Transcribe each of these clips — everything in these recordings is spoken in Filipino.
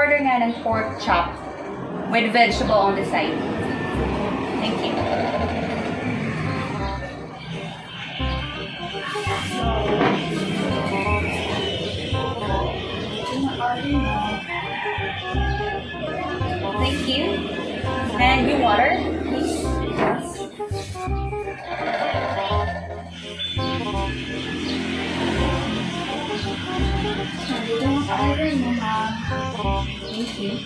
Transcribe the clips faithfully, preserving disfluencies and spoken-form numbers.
pa-order nga ng pork chop with vegetable on the side. Thank you. Thank you. And your water, please. Thank you.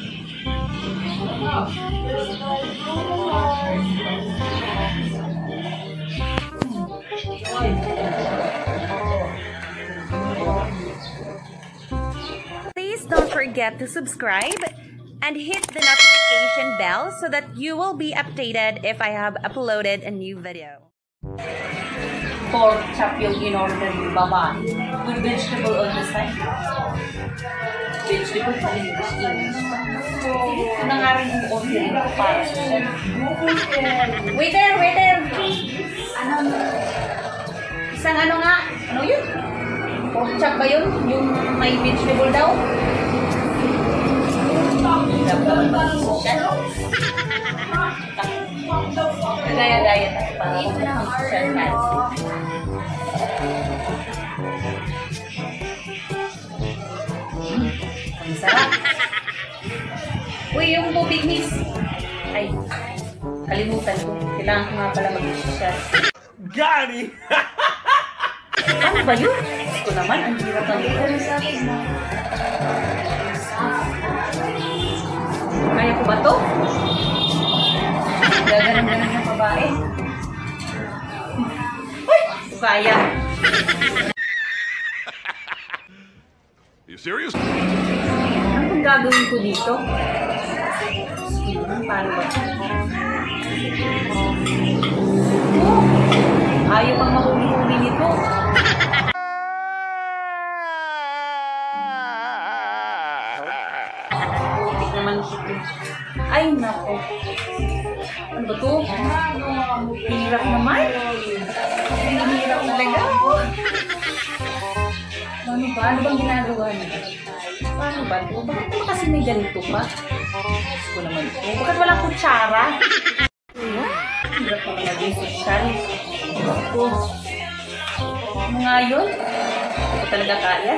Please don't forget to subscribe and hit the notification bell so that you will be updated if I have uploaded a new video. Pork chop yung in-order ni Baba with vegetable on the side. Vegetable pa rin yung English. Ito na nga rin yung order ko para sa siya. Waiter! Waiter! Ano? Isang ano nga? Ano yun? Pork chop ba yun? Yung may vegetable daw? Gaya-gaya tayo para kung social fancy. Ang sarap. Uy, yung tubig, miss. Ay, kalimutan ko. Kailangan ko nga pala mag-social. Gani! Ano ba yun? Ito naman, ang hirap ng ito. Kaya ko ba to? Gaganan-ganan ng babae. Uy! Kaya. You serious? Ano kung gagawin ko dito? Paano ba? Oh! Ayaw pang mahuli-huli nito. Utik naman ito. Ay, nako. Ano ba ito? Hirap naman. Hirap talaga. Ano ba? Ano bang ginagawa niya? Paano ba ito? Bakit ba kasi may ganito pa? Gusto ko naman ito. Bakit walang kutsara? Hirap naman naging social. Ito. Ano nga yun? Hindi ko talaga kaya.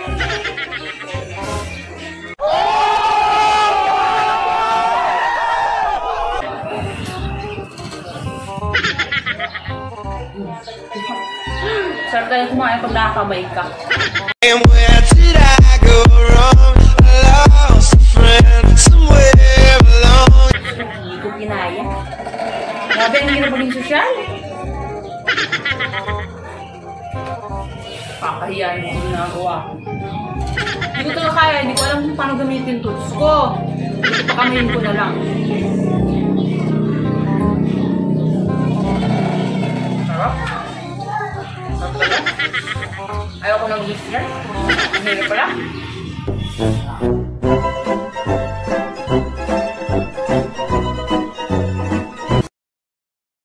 Sarap tayo kumain pag nakakamay ka. And where did I go wrong? I lost a friend somewhere along. Hindi ko kinaya. Grabe, ang hirap maging sosyal. Pakahiyaan mo yung ginagawa ko. Hindi ko talaga kaya. Hindi ko alam kung paano gamitin tools ko. Hindi ko pakamayin ko na lang. Sarap. Sarap pala. Ayaw ko nang gusto yan. Ang hirap pala.